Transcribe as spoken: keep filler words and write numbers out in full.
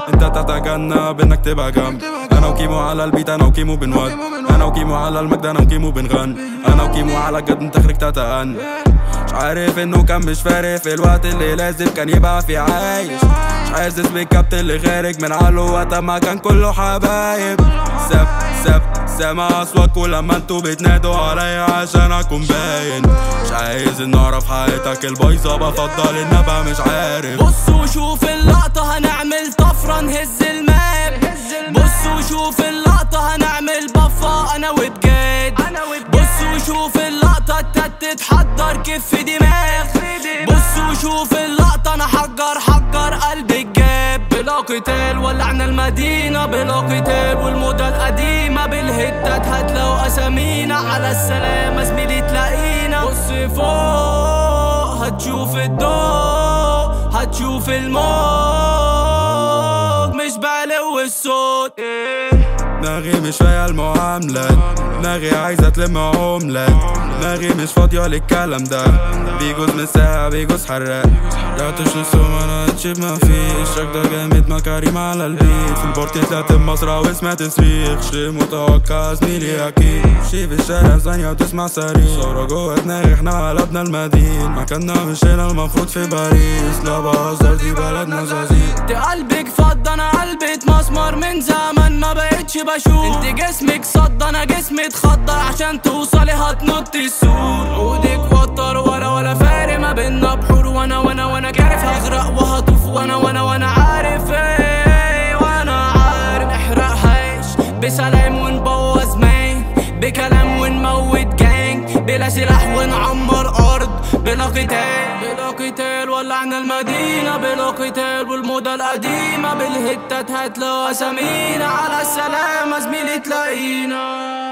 انت تتجنب انك تبقى جنب. انا وكيمو على البيت، انا وكيمو بنود، انا وكيمو على المجد، انا وكيمو بنغن، انا وكيمو على الجد انت خرج تتأن. مش عارف انه كان مش فارق في الوقت اللي لازم كان يبقى في عايش. مش حاسس بالكابت اللي خارج من عقله وقت ما كان كله حبايب. سب سب سامع اصواتكوا لما انتوا بتنادوا عليا عشان اكون باين. مش عايز ان اعرف حياتك البايظه، بفضل ان ابقى مش عارف. بص وشوف اللقطه هنعمل طفره نهز الماب. بص وشوف اللقطه هنعمل بفا انا وبجد. بص وشوف اللقطه التت تتحضر كيف في دماغ. بص وشوف اللقطه انا حجر حجر قلبي الجاب. بلا قتال ولعنا المدينه بلا قتال، والموضه القديمه بالهتات هتلاقوا اسامينا. على السلامه زميلي تلاقينا. بص فوق هتشوف الضوء هتشوف الموج مش بعلو الصوت. دماغي مش فيا المعاملات، دماغي عايزة تلم عملات، دماغي مش فاضية للكلام ده. بيجوز مساحة بيجوز حراق، راتش نصهم انا تشيب مفيش. شك ده جامد مكاريم على البيت، في البورتي طلعت بمصرة وسمعت صريخ. شي متوقع زميلي اكيد، شي في الشارع ثانية وتسمع صريخ. صورة جوه دماغي احنا قلبنا المدين، مكاننا مش هنا المفروض في باريس. لا بهزر دي بلدنا زازيق. انت قلبك فض انا قلبي اتمسمر من زمن ما بقتش بشوف. انت جسمك صد انا جسمي اتخضر، عشان توصلي هتنط السور. عودك وتر ورا ولا فارق ما بينا بحور، وانا وانا وانا عارف هغرق وهطوف، وانا وانا وانا عارف ايه وانا عارف. نحرقهاش بسلام ونبوظ مين، بكلام ونموت جانج، بلا سلاح ونعمر ارض بلا قتال. بلا قتال ولعنا المدينة بلا قتال، والموضة القديمة بالهتات هتلاقوا اسامينا. على السلامة زميلي تلاقينا.